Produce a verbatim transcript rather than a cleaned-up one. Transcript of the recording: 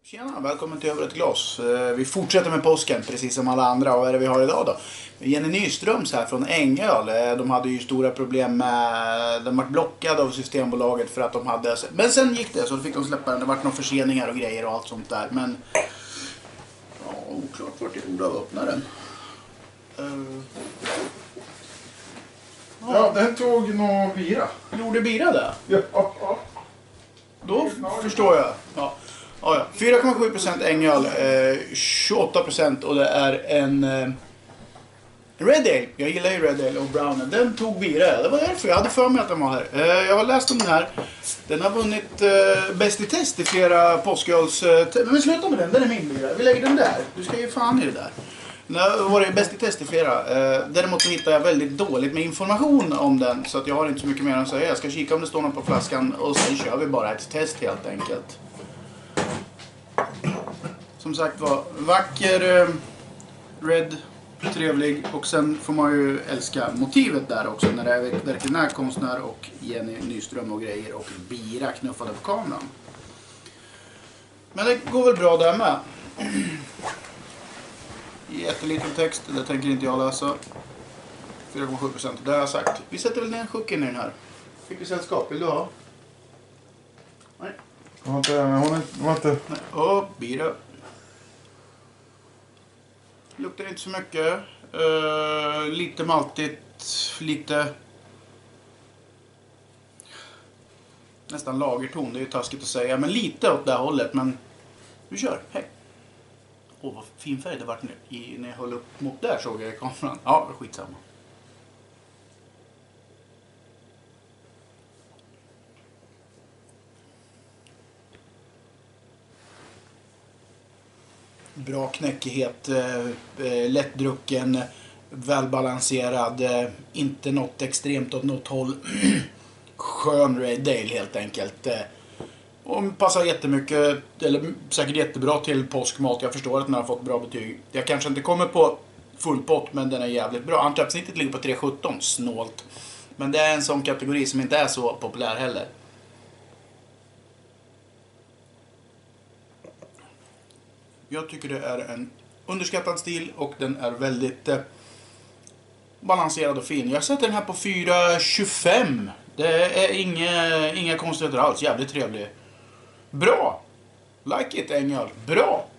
Tjena, välkommen till Över ett glas. Vi fortsätter med påsken precis som alla andra. Och vad är det vi har idag då? Jenny Nyströms här från Ängöl. De hade ju stora problem med... De var blockade av Systembolaget för att de hade... Men sen gick det så då fick de släppa den. Det var några förseningar och grejer och allt sånt där. Men... Ja, oklart vart jag gjorde av öppna den. Uh... Ja. ja, den tog någon bira. Gjorde bira det? Ja, ja. Då förstår jag. Ja. Ja, ja. fyra komma sju procent Ängöl, eh, tjugoåtta procent och det är en eh, Red Ale. Jag gillar ju Red Ale och Brown. Den tog bira. Det var därför jag hade för mig att den var här. Eh, jag har läst om den här. Den har vunnit eh, bäst i test i flera påsköls... Eh, men sluta med den, den är min bira. Vi lägger den där. Du ska ju fan i det där. Den har varit bäst i test i flera. Eh, däremot så hittar jag väldigt dåligt med information om den. Så att jag har inte så mycket mer att säga. Jag ska kika om det står något på flaskan och sen kör vi bara ett test helt enkelt. Som sagt var, vacker, eh, red, trevlig och sen får man ju älska motivet där också när det är verkligen är konstnär och Jenny Nyström och grejer och bira knuffade på kameran. Men det går väl bra där med. Jätteliten text, det tänker inte jag läsa. fyra komma sju procent, det har jag sagt. Vi sätter väl ner en chock in i den här. Fick vi sällskap, vill du ha? Nej. Hon har inte... Hon har inte... Nej. Och bira. Luktar inte så mycket. Uh, lite maltigt. Lite... Nästan lagerton. Det är ju taskigt att säga. Men lite åt det här hållet. Men vi kör. Hej. Åh, oh, vad fin färg det var i, när jag höll upp mot där såg jag i kameran. Ja, skitsamma. Bra knäckighet, eh, lättdrucken, välbalanserad, eh, inte något extremt åt något håll. Skön Red Ale helt enkelt. Eh, och passar jättemycket, eller säkert jättebra till påskmat. Jag förstår att den har fått bra betyg. Jag kanske inte kommer på full pott, men den är jävligt bra. Antrappsnittet ligger på tre komma sjutton, snålt. Men det är en sån kategori som inte är så populär heller. Jag tycker det är en underskattad stil och den är väldigt eh, balanserad och fin. Jag sätter den här på fyra komma tjugofem. Det är inga, inga konstigheter alls. Jävligt trevlig. Bra! Like it, Ängöl. Bra!